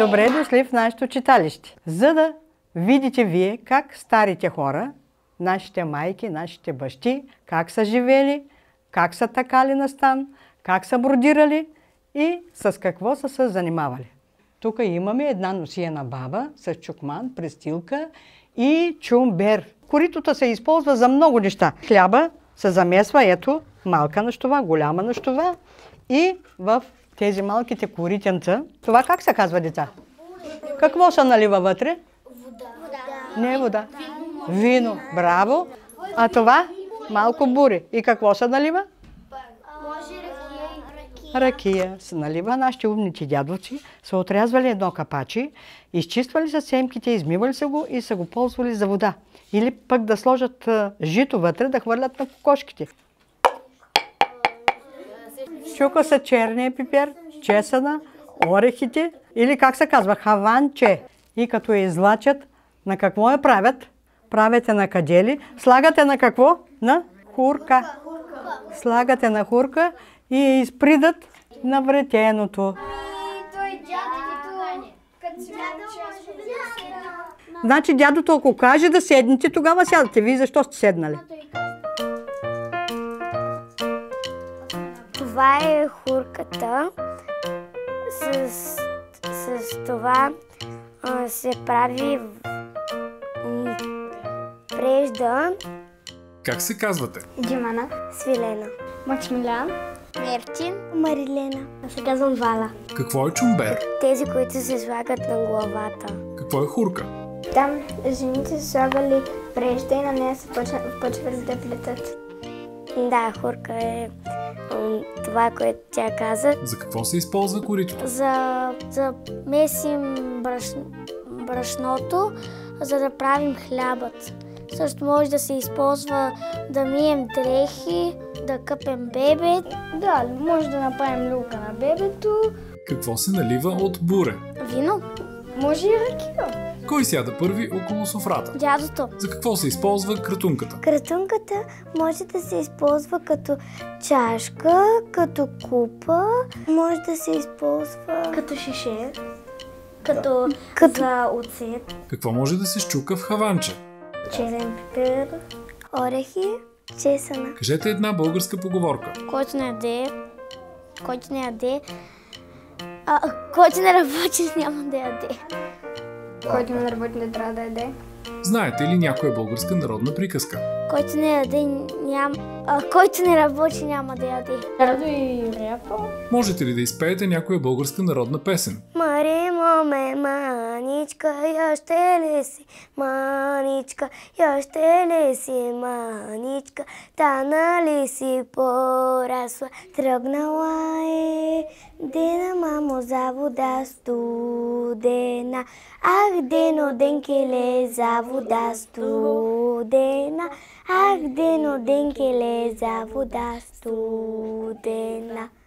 Добре дошли в нашето читалище. За да видите вие как старите хора, нашите майки, нашите бащи, как са живели, как са такали на стан, как са бродирали и с какво са се занимавали. Тук имаме една носиена баба с чукман, престилка и чумбер. Коритото се използва за много неща. Хляба се замесва, ето, малка нощова, голяма нощова и в тези малките коритенца. Това как се казва, деца? Какво се налива вътре? Вода. Не е вода. Вино. Браво. А това? Малко бури. И какво се налива? Може Ракия се налива. Нашите умници дядовци са отрязвали едно капачи, изчиствали са семките, измивали са го и са го ползвали за вода. Или пък да сложат жито вътре, да хвърлят на кокошките. Чука се черния пипер, чесъна, орехите или как се казва, хаванче. И като я излачат, на какво я правят? Правите на кадели. Слагате на какво? На хурка. Слагате на хурка и я изпридат на вретеното. Значи дядото, ако каже да седнете, тогава сядате. Вие защо сте седнали? Това е хурката. С това се прави прежда. Как се казвате? Димана. Свилена. Максимилиан. Мертин. Марилена. Аз се казвам Валя. Какво е чумбер? Тези, които се слагат на главата. Какво е хурка? Там жените са слагали прежда и на нея се почвали да плетат. Да, хурка е това, което тя каза. За какво се използва коритото? За месим брашното, за да правим хлябът. Също може да се използва да мием дрехи, да къпем бебе. Да, може да направим люлка на бебето. Какво се налива от буре? Вино. Може и ракия. Кой сяда първи около софрата? Дядото. За какво се използва кратунката? Кратунката може да се използва като чашка, като купа, може да се използва като шише, като за оцет. Какво може да се счука в хаванче? Черен пипер, орехи, чесъна. Кажете една българска поговорка. Който не яде, който не работи, няма да яде. Който не работи, не трябва да яде. Знаете ли някоя българска народна приказка? Който не яде, който не работи, няма да яде. Радо и ряпа. Можете ли да изпеете някоя българска народна песен? Маримо ме, маничка, ще ли си, маничка, ще ли си, маничка, та нали си порасла, тръгнала е, дена мамо за вода студена, ах дено денкеле за вода студена, ах дено денкеле за вода студена.